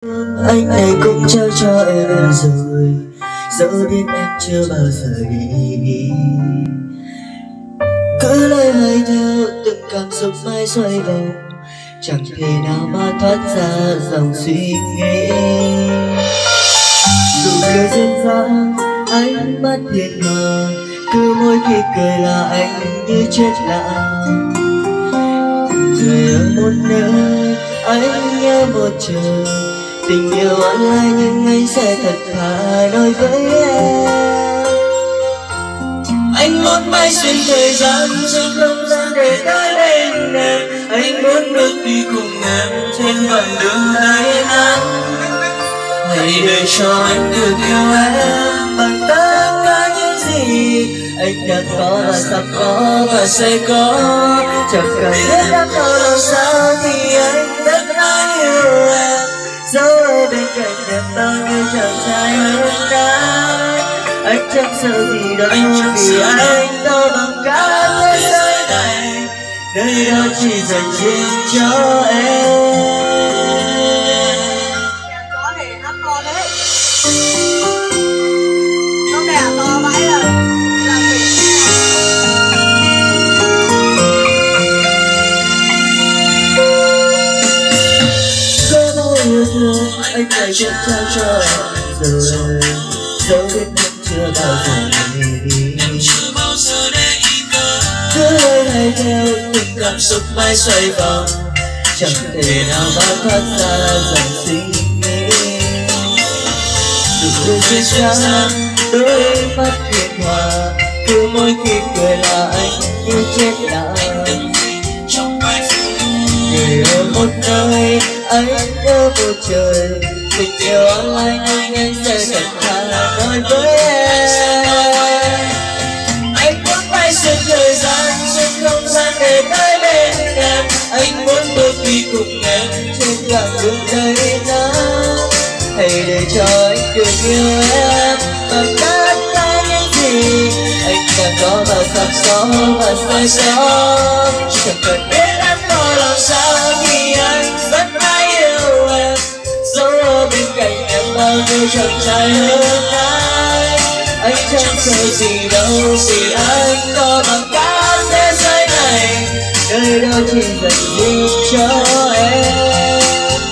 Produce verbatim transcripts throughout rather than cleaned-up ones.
Anh này cũng trao cho em rồi, dẫu biết em chưa bao giờ để ý. Cứ loay hoay theo từng cảm xúc mãi xoay vòng, chẳng thể nào mà thoát ra dòng suy nghĩ. Dù cười duyên dáng, ánh mắt hiền hòa, cứ mỗi khi cười là anh như chết lặng. Người ở một nơi, anh nhớ một trời, tình yêu online nhưng anh sẽ thật thà nói với em. Anh muốn mãi xuyên thời gian, xuyên không gian để tới bên em. Anh muốn bước đi cùng em trên đoạn đường đầy nắng. Hãy để cho anh được yêu em bằng tất cả những gì anh đã có và sắp có và sẽ có. Chẳng cần biết đã có lâu sao thì anh rất mãi yêu em. Dẫu ở bên cạnh em bao nhiêu chàng trai hơn anh, anh chẳng sợ gì đâu vì anh to bằng cả thế giới này, nơi đó chỉ dành riêng cho em. Có thể hát to đấy. Nó đẻ to vãi rồi. Làm mình có bao yêu thương anh này cũng trao cho em rồi, dẫu biết em chưa bao giờ để ý. Cứ loay hoay theo từng cảm xúc mãi xoay vòng, chẳng thể nào mà thoát ra dòng suy nghĩ. Dù cười duyên dáng, đôi mắt hiền hòa, cứ mỗi khi cười là anh như chết lặng. Người ở một nơi, anh ở một trời, tình yêu online nhưng anh sẽ thật thà nói với em. Anh muốn bay xuyên thời gian, xuyên không gian để tới bên em. Anh muốn bước đi cùng em trên đoạn đường đầy nắng. Hãy để cho anh được yêu em bằng tất cả những gì anh đang có và sắp có và sẽ có. Chẳng cần biết em có làm sao thì anh vẫn mãi yêu em. Dẫu ở bên cạnh em bao nhiêu chàng trai hơn anh, anh chẳng sợ gì đâu vì anh có bằng cả thế giới này, nơi đó chỉ dành riêng cho em.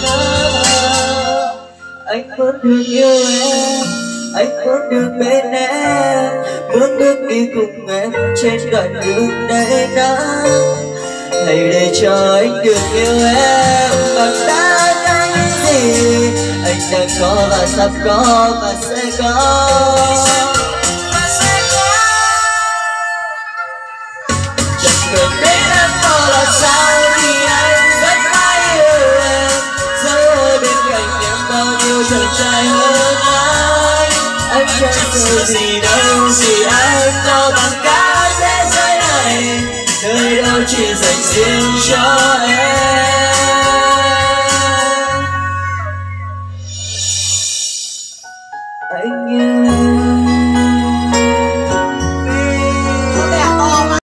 Anh muốn được yêu em, anh muốn được bên em, muốn bước đi cùng em trên đoạn đường đầy nắng. Hãy để cho anh được yêu em bằng tất cả những gì anh đang có và sắp có và sẽ có. Chẳng cần biết em có là sao thì anh vẫn mãi yêu em. Dẫu ở bên cạnh em bao nhiêu chàng trai hơn anh, anh chẳng sợ gì đâu vì anh có bằng cả thế giới này, nơi đâu chỉ dành riêng cho em.